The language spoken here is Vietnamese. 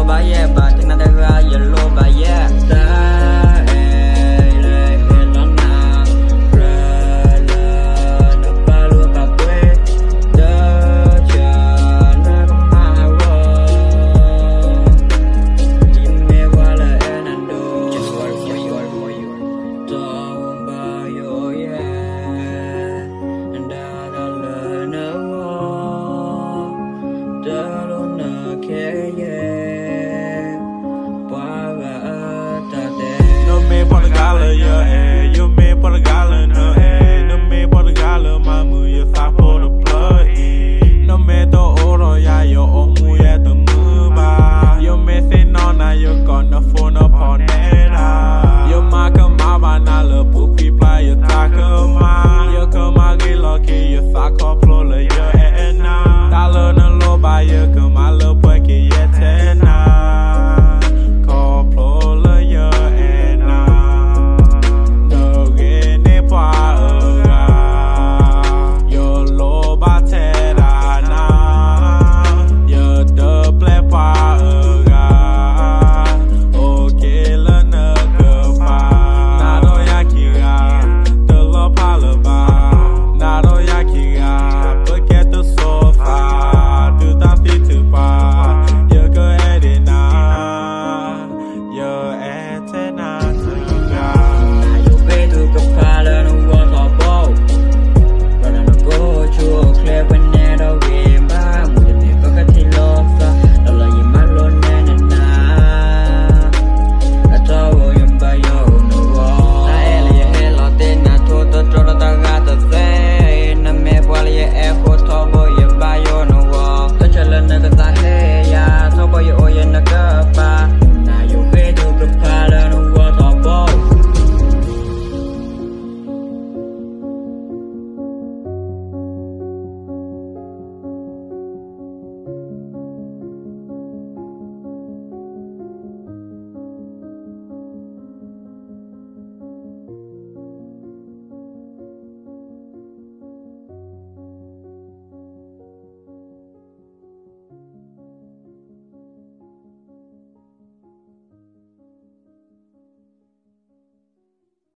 ba ye ba tina de ga ye lo ba ye ta e le la na ra la na pa lu pa pue da cha na ma wa din me wa la enando just for you don't ba yo ye and da la na wa da lo na ke ye No me por la gala, yeah, you me por la gala, no.